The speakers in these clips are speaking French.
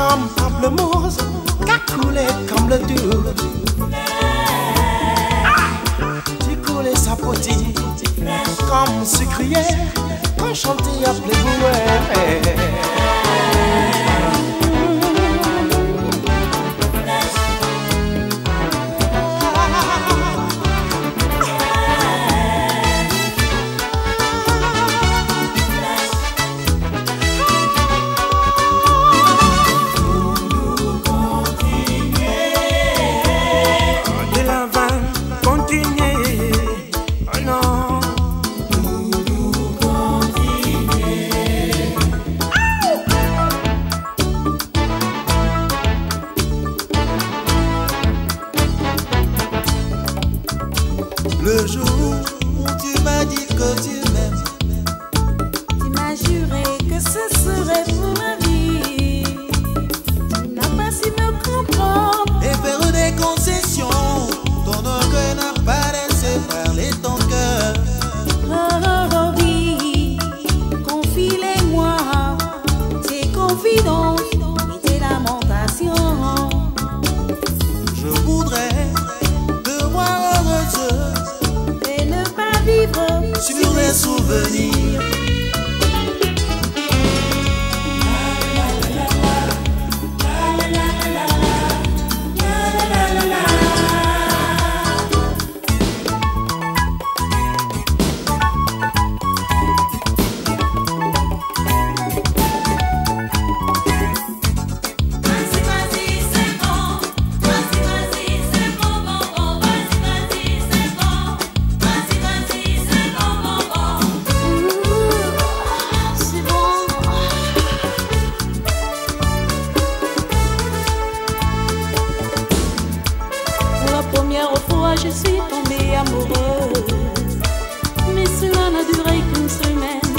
comme pamplemousse, qu'a coulé comme le doux. Tu coulais sa potine, comme sucrière, quand chantait à plébouet. Le jour où tu m'as dit que tu m'aimes, tu m'as juré que ce serait pour ma vie. Tu n'as pas su me comprendre et faire des concessions. Ton orgueil n'a pas laissé parler ton cœur. Oh oui, confie-les-moi tes confidences et tes lamentations. Je voudrais te voir heureuse et ne pas vivre sur les souvenirs. Je suis tombée amoureuse, mais cela n'a duré qu'une semaine.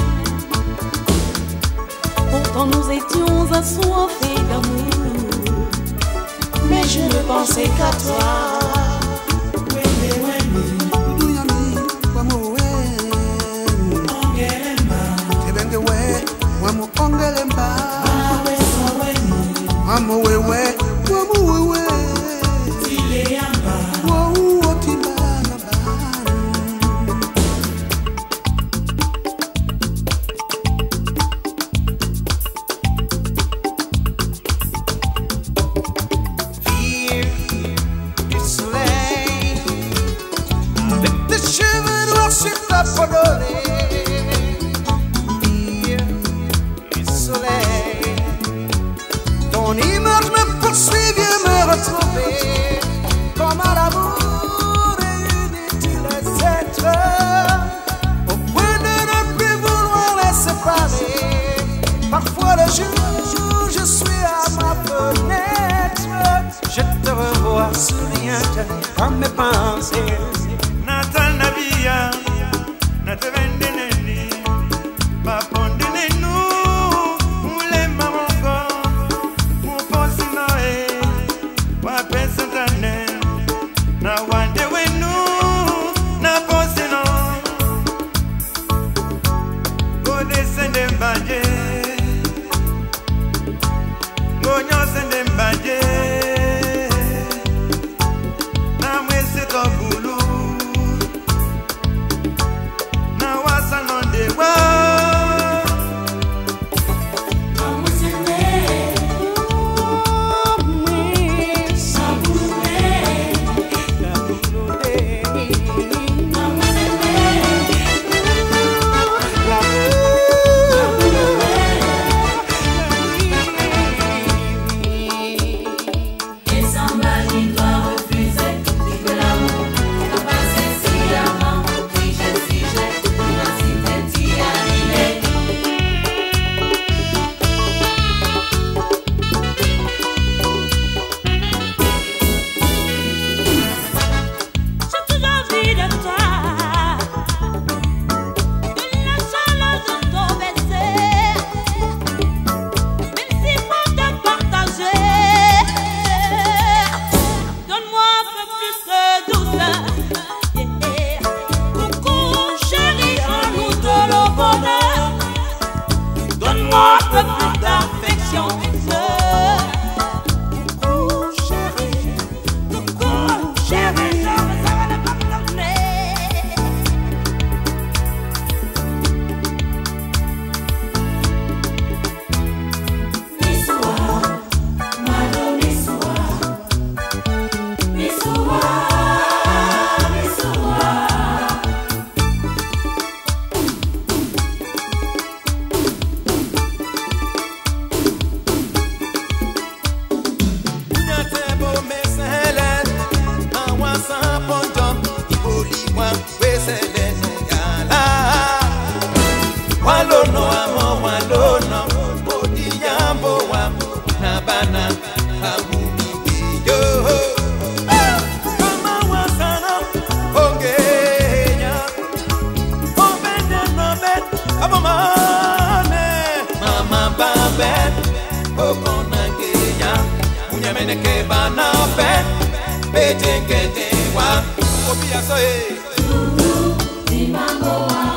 Pourtant nous étions assoiffés d'amour, mais je ne pensais qu'à toi. Ton image me poursuit, vient me retrouver. Comme à l'amour et inutile être, au point de ne plus vouloir les séparer. Parfois le jour, je suis à ma fenêtre, je te revois souriante comme mes pensées. Nathan Nabia, Nathan Vendeneni, Papondenu. Bulu bana hamumi yo Kama wasana ongenya Obende no bet abomane mama babet okona kenya unyamene ke bana bet betengete wa Devis Mambo.